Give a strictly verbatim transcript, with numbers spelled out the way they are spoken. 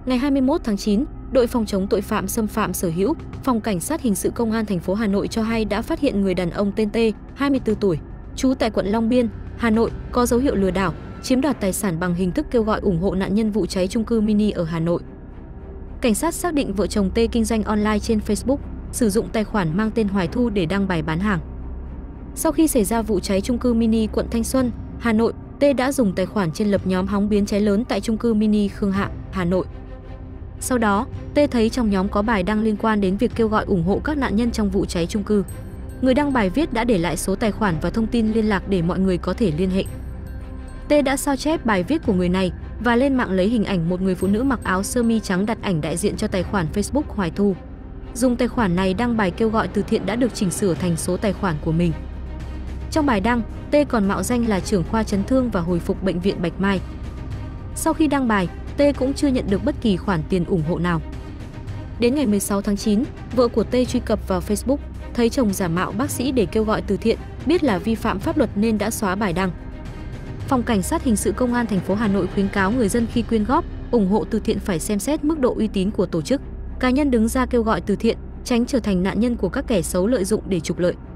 Ngày hai mươi mốt tháng chín, đội phòng chống tội phạm xâm phạm sở hữu, Phòng Cảnh sát hình sự Công an thành phố Hà Nội cho hay đã phát hiện người đàn ông tên T, hai mươi tư tuổi, trú tại quận Long Biên, Hà Nội, có dấu hiệu lừa đảo, chiếm đoạt tài sản bằng hình thức kêu gọi ủng hộ nạn nhân vụ cháy chung cư mini ở Hà Nội. Cảnh sát xác định vợ chồng T kinh doanh online trên Facebook, sử dụng tài khoản mang tên Hoài Thu để đăng bài bán hàng. Sau khi xảy ra vụ cháy chung cư mini quận Thanh Xuân, Hà Nội, T đã dùng tài khoản trên lập nhóm hóng biến cháy lớn tại chung cư mini Khương Hạ, Hà Nội. Sau đó, T thấy trong nhóm có bài đăng liên quan đến việc kêu gọi ủng hộ các nạn nhân trong vụ cháy chung cư. Người đăng bài viết đã để lại số tài khoản và thông tin liên lạc để mọi người có thể liên hệ. T đã sao chép bài viết của người này và lên mạng lấy hình ảnh một người phụ nữ mặc áo sơ mi trắng đặt ảnh đại diện cho tài khoản Facebook Hoài Thu. Dùng tài khoản này đăng bài kêu gọi từ thiện đã được chỉnh sửa thành số tài khoản của mình. Trong bài đăng, T còn mạo danh là trưởng khoa chấn thương và hồi phục bệnh viện Bạch Mai. Sau khi đăng bài, T cũng chưa nhận được bất kỳ khoản tiền ủng hộ nào. Đến ngày mười sáu tháng chín, vợ của T truy cập vào Facebook, thấy chồng giả mạo bác sĩ để kêu gọi từ thiện, biết là vi phạm pháp luật nên đã xóa bài đăng. Phòng Cảnh sát hình sự Công an thành phố Hà Nội khuyến cáo người dân khi quyên góp, ủng hộ từ thiện phải xem xét mức độ uy tín của tổ chức, cá nhân đứng ra kêu gọi từ thiện, tránh trở thành nạn nhân của các kẻ xấu lợi dụng để trục lợi.